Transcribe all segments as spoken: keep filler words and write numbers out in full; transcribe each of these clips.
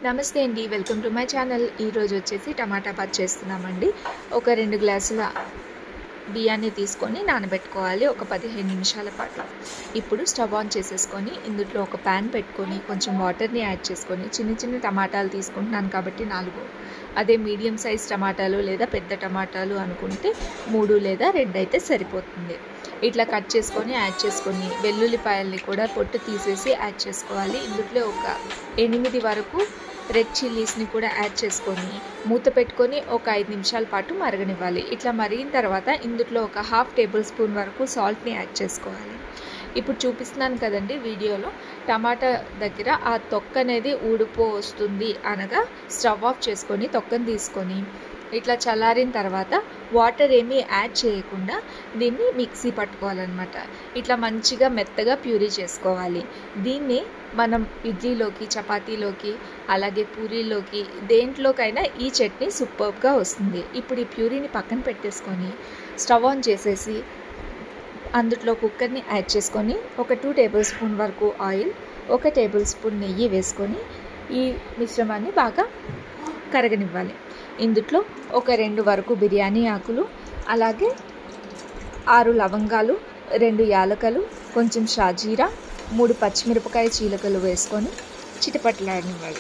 నమస్తే అండి, welcome to my channel. ఈరోజు వచ్చేసి టమాటా బాత్ చేస్తున్నామండి. ఒక రెండు గ్లాసుల బియ్యాన్ని తీసుకొని నానబెట్టుకోవాలి ఒక పదిహేను నిమిషాల పాటు. ఇప్పుడు స్టవ్ ఆన్ చేసేసుకొని ఇందులో ఒక ప్యాన్ పెట్టుకొని కొంచెం వాటర్ని యాడ్ చేసుకొని, చిన్న చిన్న టమాటాలు తీసుకుంటున్నాను కాబట్టి నాలుగు, అదే మీడియం సైజ్ టమాటాలు లేదా పెద్ద టమాటాలు అనుకుంటే మూడు లేదా రెండు అయితే సరిపోతుంది. ఇట్లా కట్ చేసుకొని యాడ్ చేసుకొని వెల్లుల్లిపాయల్ని కూడా పొట్టు తీసేసి యాడ్ చేసుకోవాలి. ఇందులో ఒక ఎనిమిది వరకు రెడ్ చిల్లీస్ని కూడా యాడ్ చేసుకొని మూత పెట్టుకొని ఒక ఐదు నిమిషాల పాటు మరగనివ్వాలి. ఇట్లా మరిగిన తర్వాత ఇందులో ఒక హాఫ్ టేబుల్ స్పూన్ వరకు సాల్ట్ని యాడ్ చేసుకోవాలి. ఇప్పుడు చూపిస్తున్నాను కదండి వీడియోలో, టమాటా దగ్గర ఆ తొక్క అనేది ఊడిపో వస్తుంది అనగా స్టవ్ ఆఫ్ చేసుకొని తొక్కను తీసుకొని ఇట్లా చల్లారిన తర్వాత వాటర్ ఏమీ యాడ్ చేయకుండా దీన్ని మిక్సీ పట్టుకోవాలన్నమాట. ఇట్లా మంచిగా మెత్తగా ప్యూరీ చేసుకోవాలి. దీన్ని మనం ఇడ్లీలోకి, చపాతీలోకి, అలాగే పూరీలోకి, దేంట్లోకైనా ఈ చట్నీ సూపర్గా వస్తుంది. ఇప్పుడు ఈ ప్యూరీని పక్కన పెట్టేసుకొని స్టవ్ ఆన్ చేసేసి అందులో కుక్కర్ని యాడ్ చేసుకొని ఒక టూ టేబుల్ స్పూన్ వరకు ఆయిల్, ఒక టేబుల్ స్పూన్ నెయ్యి వేసుకొని ఈ మిశ్రమాన్ని బాగా కరగనివ్వాలి. ఇందులో ఒక రెండు వరకు బిర్యానీ ఆకులు, అలాగే ఆరు లవంగాలు, రెండు యాలకలు, కొంచెం షాజీరా, మూడు పచ్చిమిరపకాయ చీలకలు వేసుకొని చిటపట్లాడనివ్వాలి.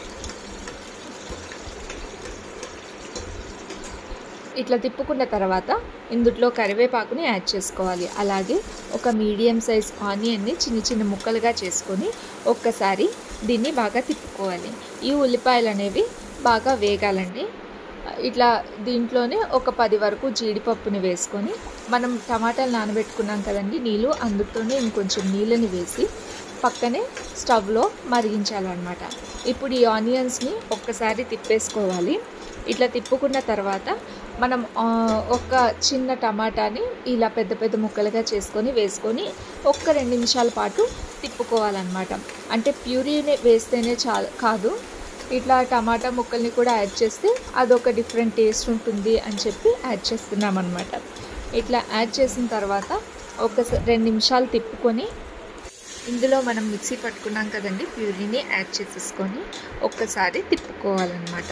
ఇట్లా తిప్పుకున్న తర్వాత ఇందులో కరివేపాకుని యాడ్ చేసుకోవాలి. అలాగే ఒక మీడియం సైజ్ ఆనియన్ని చిన్న చిన్న ముక్కలుగా చేసుకొని ఒక్కసారి దీన్ని బాగా తిప్పుకోవాలి. ఈ ఉల్లిపాయలు అనేవి బాగా వేగాలండి. ఇట్లా దీంట్లోనే ఒక పది వరకు జీడిపప్పుని వేసుకొని, మనం టమాటాలు నానబెట్టుకున్నాం కదండి నీళ్ళు, అందులోనే ఇంకొంచెం నీళ్ళని వేసి పక్కనే స్టవ్లో మరిగించాలన్నమాట. ఇప్పుడు ఈ ఆనియన్స్ని ఒక్కసారి తిప్పేసుకోవాలి. ఇట్లా తిప్పుకున్న తర్వాత మనం ఒక చిన్న టమాటాని ఇలా పెద్ద పెద్ద ముక్కలుగా చేసుకొని వేసుకొని ఒక్క రెండు నిమిషాల పాటు తిప్పుకోవాలన్నమాట. అంటే ప్యూరీని వేస్తేనే చాలు కాదు, ఇట్లా టమాటా ముక్కల్ని కూడా యాడ్ చేస్తే అదొక డిఫరెంట్ టేస్ట్ ఉంటుంది అని చెప్పి యాడ్ చేస్తున్నాం అన్నమాట. ఇట్లా యాడ్ చేసిన తర్వాత ఒక రెండు నిమిషాలు తిప్పుకొని ఇందులో మనం మిక్సీ పట్టుకున్నాం కదండి ప్యూరీని యాడ్ చేసేసుకొని ఒక్కసారి తిప్పుకోవాలన్నమాట.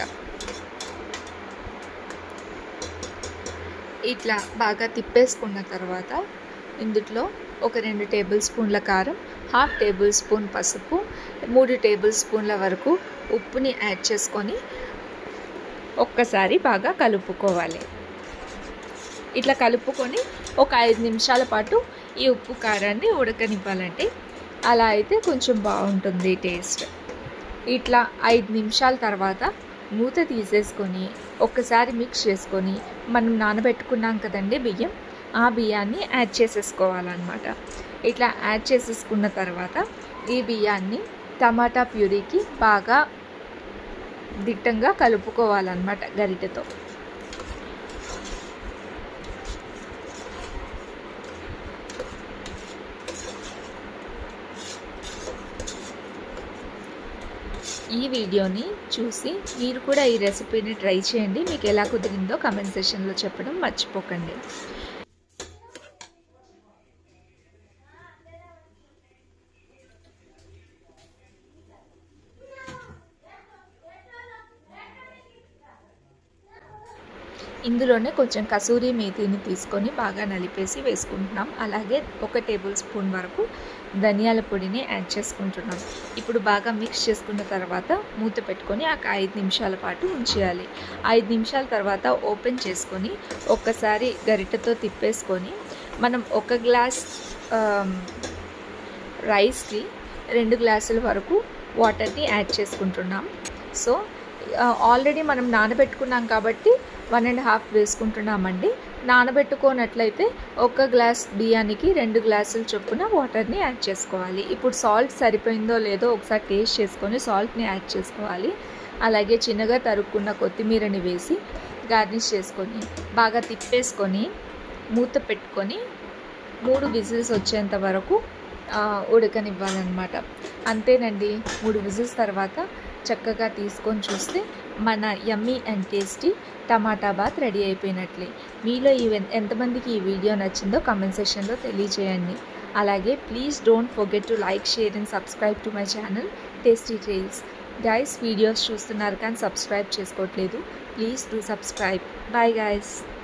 ఇట్లా బాగా తిప్పేసుకున్న తర్వాత ఇందులో ఒక రెండు టేబుల్ స్పూన్ల కారం, హాఫ్ టేబుల్ స్పూన్ పసుపు, మూడు టేబుల్ స్పూన్ల వరకు ఉప్పుని యాడ్ చేసుకొని ఒక్కసారి బాగా కలుపుకోవాలి. ఇట్లా కలుపుకొని ఒక ఐదు నిమిషాల పాటు ఈ ఉప్పు కారాన్ని ఉడకనివ్వాలంటే, అలా అయితే కొంచెం బాగుంటుంది టేస్ట్. ఇట్లా ఐదు నిమిషాల తర్వాత మూత తీసేసుకొని ఒక్కసారి మిక్స్ చేసుకొని మనం నానబెట్టుకున్నాం కదండి బియ్యం, ఆ బియ్యాన్ని యాడ్ చేసేసుకోవాలన్నమాట. ఇట్లా యాడ్ చేసేసుకున్న తర్వాత ఈ బియ్యాన్ని టమాటా ప్యూరీకి బాగా దిట్టంగా కలుపుకోవాలన్నమాట గరిటెతో. ఈ వీడియోని చూసి మీరు కూడా ఈ రెసిపీని ట్రై చేయండి. మీకు ఎలా కుదిరిందో కామెంట్ సెక్షన్లో చెప్పడం మర్చిపోకండి. ఇందులోనే కొంచెం కసూరి మేతిని తీసుకొని బాగా నలిపేసి వేసుకుంటున్నాం. అలాగే ఒక టేబుల్ స్పూన్ వరకు ధనియాల పొడిని యాడ్ చేసుకుంటున్నాం. ఇప్పుడు బాగా మిక్స్ చేసుకున్న తర్వాత మూత పెట్టుకొని ఒక ఐదు నిమిషాల పాటు ఉంచేయాలి. ఐదు నిమిషాల తర్వాత ఓపెన్ చేసుకొని ఒక్కసారి గరిటెతో తిప్పేసుకొని మనం ఒక గ్లాస్ రైస్కి రెండు గ్లాసుల వరకు వాటర్ని యాడ్ చేసుకుంటున్నాం. సో ఆల్రెడీ మనం నానబెట్టుకున్నాం కాబట్టి వన్ అండ్ హాఫ్ వేసుకుంటున్నామండి. నానబెట్టుకోనట్లయితే ఒక గ్లాస్ బియ్యానికి రెండు గ్లాసుల చొప్పున వాటర్ని యాడ్ చేసుకోవాలి. ఇప్పుడు సాల్ట్ సరిపోయిందో లేదో ఒకసారి టేస్ట్ చేసుకొని సాల్ట్ని యాడ్ చేసుకోవాలి. అలాగే చిన్నగా తరుక్కున్న కొత్తిమీరని వేసి గార్నిష్ చేసుకొని బాగా తిప్పేసుకొని మూత పెట్టుకొని మూడు విజిల్స్ వచ్చేంత వరకు ఉడకనివ్వాలన్నమాట. అంతేనండి, మూడు విజిల్స్ తర్వాత చక్కగా తీసుకొని చూస్తే మన yummy and tasty tomato bath ready అయిపోయినట్లే. మీలో ఈ ఎంతమందికి ఈ వీడియో నచ్చిందో కామెంట్ సెక్షన్లో తెలియజేయండి. అలాగే please don't forget to like, share and subscribe to my channel tasty tales. Guys videos చూస్తున్నారు కానీ సబ్స్క్రైబ్ చేసుకోవట్లేదు. Please do subscribe. Bye guys.